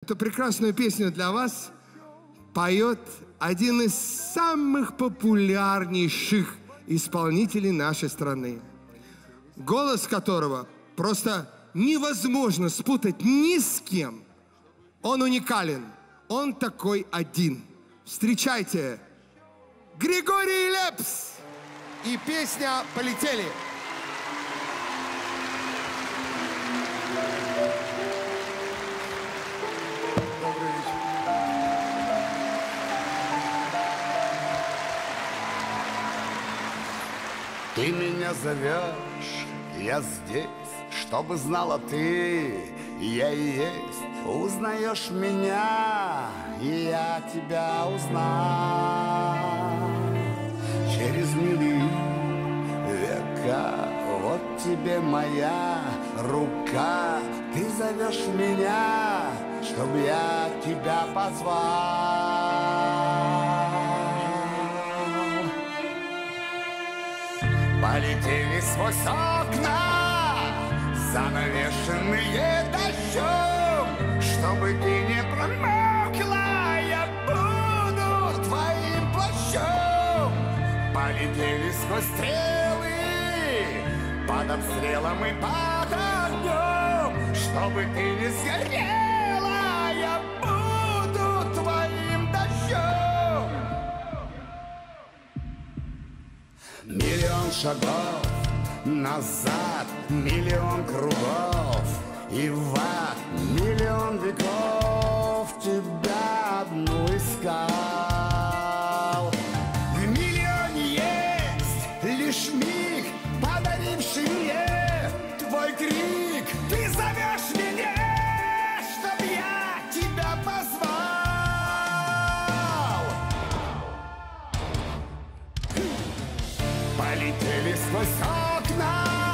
Эту прекрасную песню для вас поет один из самых популярнейших исполнителей нашей страны, голос которого просто невозможно спутать ни с кем. Он уникален, он такой один. Встречайте, Григорий Лепс и песня «Полетели». Ты меня зовешь, я здесь, чтобы знала ты, я и есть. Узнаешь меня, и я тебя узнал. Через мили века, вот тебе моя рука. Ты зовешь меня, чтобы я тебя позвал. Полетели сквозь окна, занавешенные дождем, чтобы ты не промокла, я буду твоим плащом. Полетели сквозь стрелы, под обстрелом и под огнем, чтобы ты не сгорела, я буду твоим дождем. Миллион шагов назад, миллион кругов и в ад, миллион веков тебя одну искал. В миллионе есть лишь миг, подаривший мне твой крик. Ты зовешь меня, чтоб я тебя позвал. Полетели сквозь окна,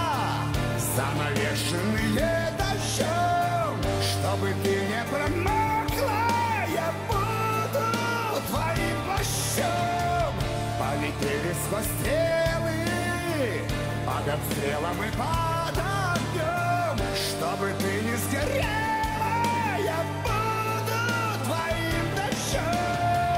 занавешенные дождем, чтобы ты не промокла, я буду твоим плащом. Полетели сквозь стрелы, под обстрелом и под огнем, чтобы ты не сгорела, я буду твоим дождем.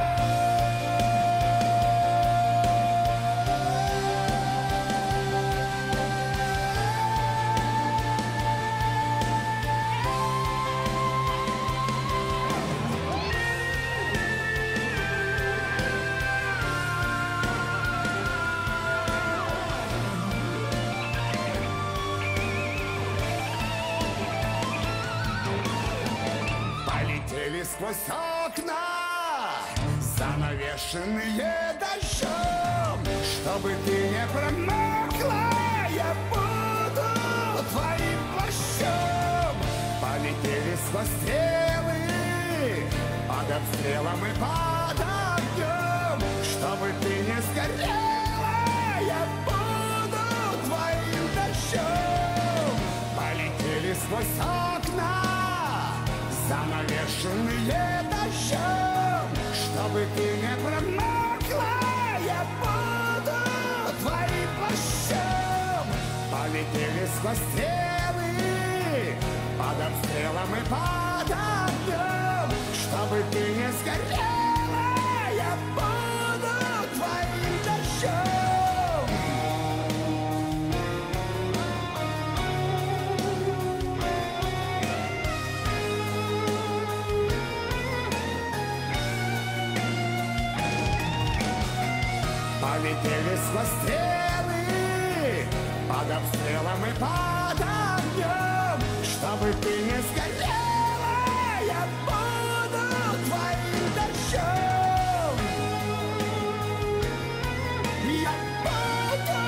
Полетели сквозь окна, занавешенные дождем, чтобы ты не промокла, я буду твоим плащом. Полетели сквозь стрелы, под обстрелом и под огнем, чтобы ты не сгорела, я буду твоим дождем. Полетели сквозь окна, занавешенные дождем, чтобы ты не промокла, я буду твоим плащом. Полетели сквозь стрелы, под обстрелом и под огнем, чтобы ты не сгорела, я буду твоим дождем. Полетели сквозь стрелы, под обстрелом и под огнем, чтобы ты не сгорела, я буду твоим дождем. Я буду.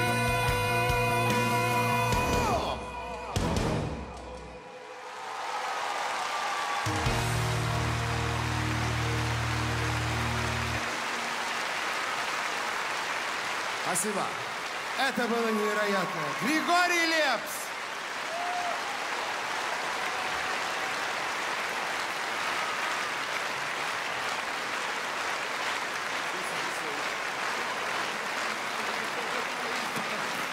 Спасибо. Это было невероятно. Григорий Лепс.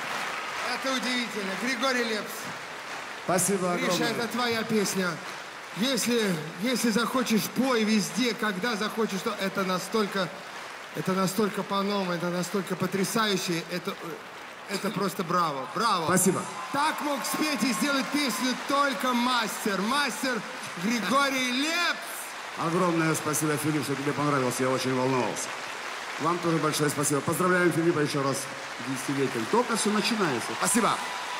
Это удивительно. Григорий Лепс. Спасибо огромное. Гриша, это твоя песня. Если захочешь, пой везде, когда захочешь, то это настолько по-новому, это настолько потрясающе, это просто браво, браво. Спасибо. Так мог спеть и сделать песню только мастер Григорий Лепс. Огромное спасибо, Филипп, что тебе понравилось, я очень волновался. Вам тоже большое спасибо. Поздравляем Филиппа еще раз с 10-летием. Только все начинается. Спасибо.